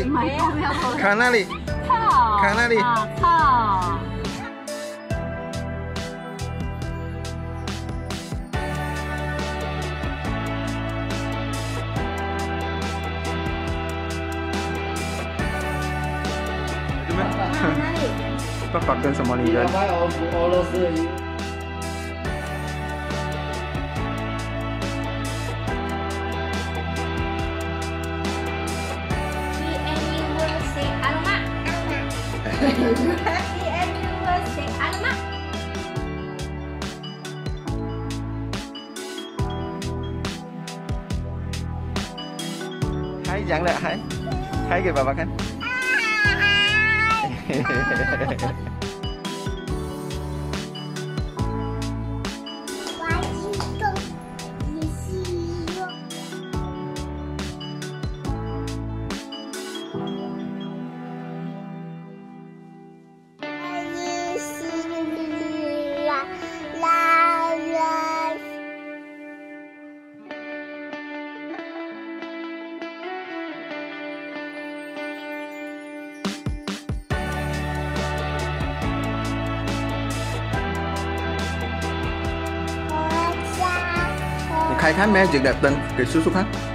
里？ 没有。 看那里？ 靠。 看那里？ 靠。哪里？ 爸爸跟什么女人？ 买俄罗斯的衣服。 Hai dạng lại hai. Hai kìa bà kan. Khai khá mẹ chuyện đẹp tình, kìa xuống xuống hết.